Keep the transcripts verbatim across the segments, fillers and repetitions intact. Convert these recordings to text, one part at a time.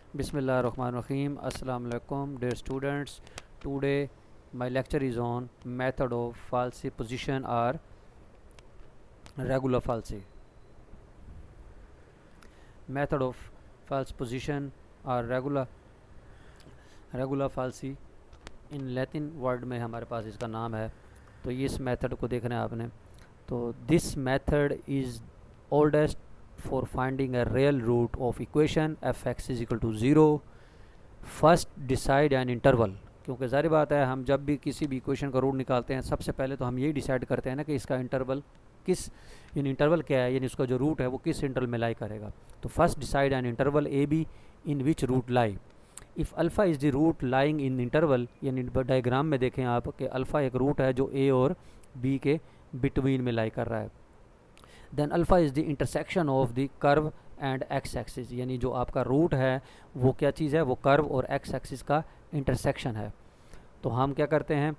Bismillahirrahmanirrahim. Assalamu alaikum, dear students. Today my lecture is on method of falsi position or regular falsi. Method of false position or regular regular falsi in Latin word में हमारे पास इसका नाम है। तो ये इस method को देखना है आपने। तो this method is oldest for finding a real root of equation F X is equal to zero. First decide an interval, क्योंकि ज़ाहिर बात है हम जब भी किसी भी इक्वेशन का रूट निकालते हैं सबसे पहले तो हम यही डिसाइड करते हैं ना कि इसका इंटरवल किस यानी इंटरवल क्या है, यानी उसका जो रूट है वो किस इंटरवल में लाई करेगा। तो first decide an interval A B in which root lie. If alpha is the root lying in interval, यानी डायग्राम में देखें आप कि अल्फ़ा एक रूट है जो ए और बी के बिटवीन में लाई कर रहा है। Then alpha is the intersection of the curve and X axis, यानी जो आपका रूट है वो क्या चीज़ है, वो कर्व और एक्स एक्सिस का इंटरसेक्शन है। तो हम क्या करते हैं,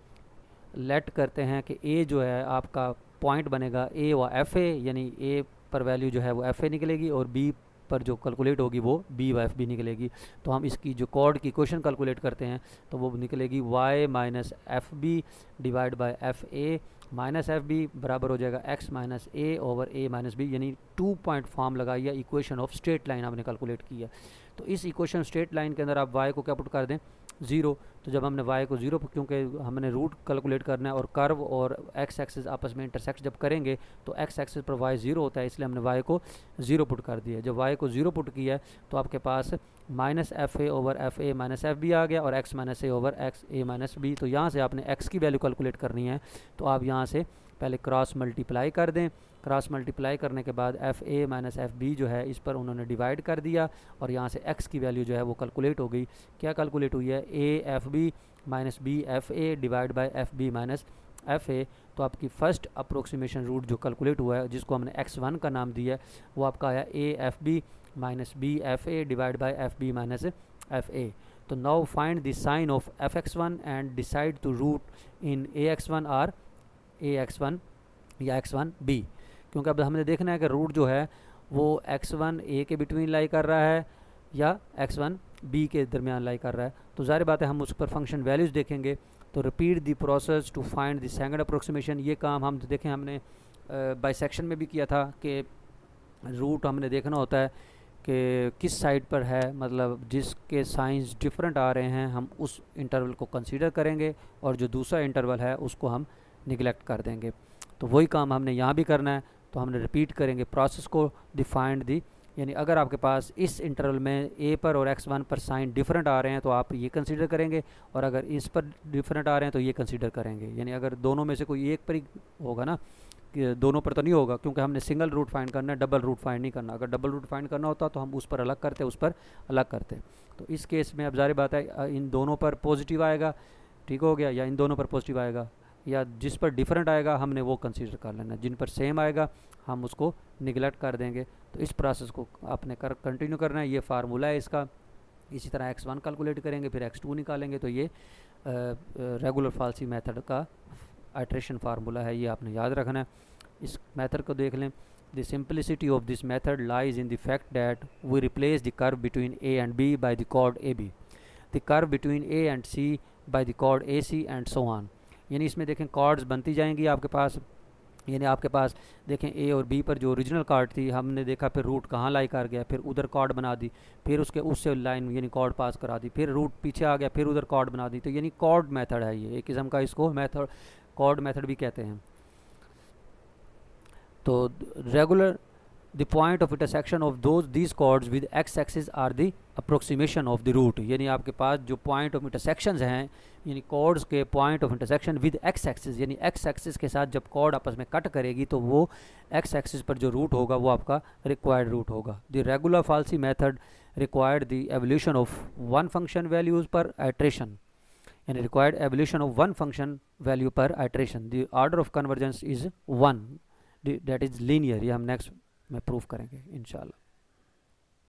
लेट करते हैं कि ए जो है आपका पॉइंट बनेगा ए व एफ ए, यानी ए पर वैल्यू जो है वो एफ ए निकलेगी और बी पर जो कैलकुलेट होगी वो बी वाई एफ बी निकलेगी। तो हम इसकी जो कॉर्ड की इक्वेशन कैलकुलेट करते हैं तो वो निकलेगी Y minus F B divide by F A minus F B बराबर हो जाएगा X minus A over A minus B, यानी टू पॉइंट फॉर्म लगाई है इक्वेशन ऑफ स्ट्रेट लाइन हमने कैलकुलेट की है। तो इस इक्वेशन स्ट्रेट लाइन के अंदर आप वाई को क्या पुट कर दें, ज़ीरो। तो जब हमने वाई को ज़ीरो, क्योंकि हमने रूट कैलकुलेट करना है और कर्व और एक्स एक्सिस आपस में इंटरसेक्ट जब करेंगे तो एक्स एक्सिस पर वाई ज़ीरो होता है, इसलिए हमने वाई को ज़ीरो पुट कर दिया। जब वाई को ज़ीरो पुट किया है तो आपके पास minus F A over F A minus F B आ गया और X minus A over X A minus B. तो यहाँ से आपने एक्स की वैल्यू कैलकुलेट करनी है तो आप यहाँ से पहले क्रॉस मल्टीप्लाई कर दें। क्रॉस मल्टीप्लाई करने के बाद F A minus F B जो है इस पर उन्होंने डिवाइड कर दिया और यहाँ से एक्स की वैल्यू जो है वो कैलकुलेट हो गई। क्या कैलकुलेट हुई है, A F B minus B F A divide by F B minus F A. तो आपकी फ़र्स्ट अप्रोक्सीमेशन रूट जो कैलकुलेट हुआ है जिसको हमने एक्स वन का नाम दिया है वो आपका आया A F B minus B F A divide by F B minus F A. तो now find the sign of F X one and decide to root in A X one or A X one या X one B, क्योंकि अब हमने देखना है कि root जो है वो एक्स वन ए के बिटवीन लाई कर रहा है या एक्स वन बी के दरमियान लाई कर रहा है। तो ज़ाहिर बात है हम उस पर फंक्शन वैल्यूज़ देखेंगे। तो repeat the process to find the second approximation. ये काम हम देखें हमने बाइसेक्शन में भी किया था कि रूट हमने देखना होता है कि किस साइड पर है, मतलब जिसके साइंस डिफरेंट आ रहे हैं हम उस इंटरवल को कंसीडर करेंगे और जो दूसरा इंटरवल है उसको हम निगलेक्ट कर देंगे। तो वही काम हमने यहाँ भी करना है। तो हमने रिपीट करेंगे प्रोसेस को, डिफाइंड दी, यानी अगर आपके पास इस इंटरवल में ए पर और एक्स वन पर साइन डिफरेंट आ रहे हैं तो आप ये कंसीडर करेंगे और अगर इस पर डिफरेंट आ रहे हैं तो ये कंसीडर करेंगे। यानी अगर दोनों में से कोई एक पर ही होगा ना, कि दोनों पर तो नहीं होगा, क्योंकि हमने सिंगल रूट फाइंड करना है, डबल रूट फाइंड नहीं करना। अगर डबल रूट फाइंड करना होता तो हम उस पर अलग करते, उस पर अलग करते। तो इस केस में अब ज़ाहिर बात है इन दोनों पर पॉजिटिव आएगा, ठीक हो गया, या इन दोनों पर पॉजिटिव आएगा, या जिस पर डिफरेंट आएगा हमने वो कंसीडर कर लेना। जिन पर सेम आएगा हम उसको निगलेक्ट कर देंगे। तो इस प्रोसेस को आपने कर कंटिन्यू करना है। ये फार्मूला है इसका। इसी तरह एक्स वन कैलकुलेट करेंगे फिर एक्स टू निकालेंगे। तो ये रेगुलर फाल्सी मेथड का आइट्रेशन फार्मूला है, ये आपने याद रखना है। इस मेथड को देख लें। The simplicity of this method lies in the fact that we replace the curve between A and B by the chord A B, the curve between A and C by the chord A C and so on. यानी इसमें देखें chords बनती जाएंगी आपके पास, यानी आपके पास देखें ए और बी पर जो ओरिजिनल कार्ड थी हमने देखा फिर रूट कहाँ लाई कर गया, फिर उधर कॉर्ड बना दी, फिर उसके उससे लाइन यानी कॉर्ड पास करा दी, फिर रूट पीछे आ गया, फिर उधर कॉर्ड बना दी। तो यानी कॉर्ड मेथड है ये, एक किस्म का इसको मेथड कॉर्ड मेथड भी कहते हैं। तो regular the point of intersection of those these chords with X axis are the approximation of the root. यानी आपके पास जो पॉइंट ऑफ इंटरसेक्शंस हैं, यानी कॉर्ड्स के point of intersection with X axis, यानी एक्स एक्सिस के साथ जब कॉर्ड आपस में कट करेगी तो वो एक्स एक्सिस पर जो रूट होगा वो आपका रिक्वायर्ड रूट होगा। The regular falsi method required the evolution of one function values per iteration, यानी required evolution of one function value per iteration. The order of convergence is one, that is linear. ये हम next में prove करेंगे इंशाल्लाह।